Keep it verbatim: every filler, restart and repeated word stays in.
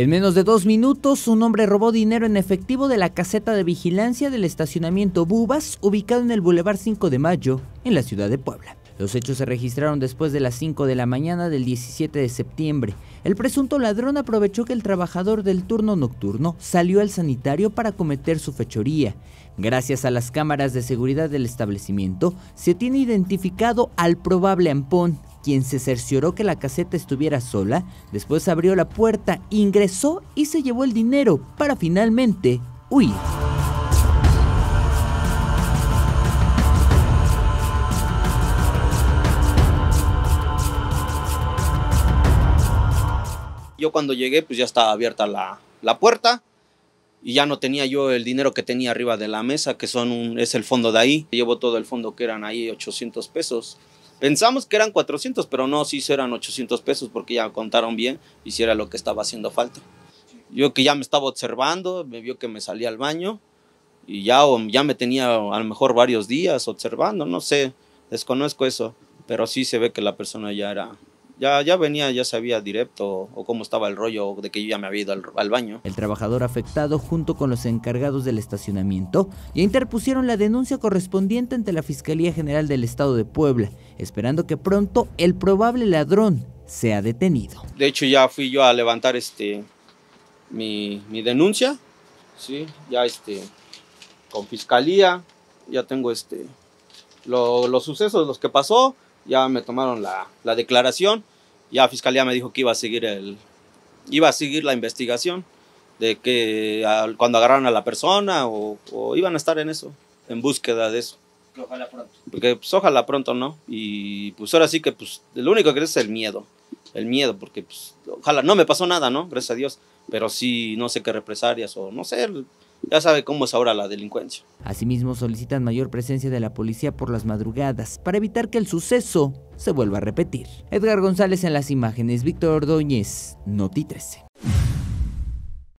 En menos de dos minutos, un hombre robó dinero en efectivo de la caseta de vigilancia del estacionamiento Bubas, ubicado en el Boulevard cinco de Mayo, en la ciudad de Puebla. Los hechos se registraron después de las cinco de la mañana del diecisiete de septiembre. El presunto ladrón aprovechó que el trabajador del turno nocturno salió al sanitario para cometer su fechoría. Gracias a las cámaras de seguridad del establecimiento, se tiene identificado al probable ampón, quien se cercioró que la caseta estuviera sola, después abrió la puerta, ingresó y se llevó el dinero para finalmente huir. Yo cuando llegué pues ya estaba abierta la, la puerta y ya no tenía yo el dinero que tenía arriba de la mesa, que son un, es el fondo de ahí. Llevo todo el fondo que eran ahí ochocientos pesos. Pensamos que eran cuatrocientos, pero no, sí eran ochocientos pesos porque ya contaron bien y si era lo que estaba haciendo falta. Yo que ya me estaba observando, me vio que me salía al baño y ya, ya me tenía a lo mejor varios días observando, no sé, desconozco eso, pero sí se ve que la persona ya era... Ya, ya venía, ya sabía directo o cómo estaba el rollo de que yo ya me había ido al, al baño. El trabajador afectado, junto con los encargados del estacionamiento, ya interpusieron la denuncia correspondiente ante la Fiscalía General del Estado de Puebla, esperando que pronto el probable ladrón sea detenido. De hecho, ya fui yo a levantar este mi, mi denuncia, sí, ya este con Fiscalía, ya tengo este lo, los sucesos, los que pasó, ya me tomaron la, la declaración. Ya Fiscalía me dijo que iba a seguir el iba a seguir la investigación de que a, cuando agarraron a la persona o, o iban a estar en eso, en búsqueda de eso. Que ojalá pronto. Porque pues ojalá pronto, ¿no? Y pues ahora sí que pues lo único que es el miedo, el miedo, porque pues ojalá no me pasó nada, ¿no? Gracias a Dios, pero sí no sé qué represalias o no sé, ya sabe cómo es ahora la delincuencia. Asimismo solicitan mayor presencia de la policía por las madrugadas para evitar que el suceso se vuelva a repetir. Edgar González en las imágenes, Víctor Ordóñez, Noti trece.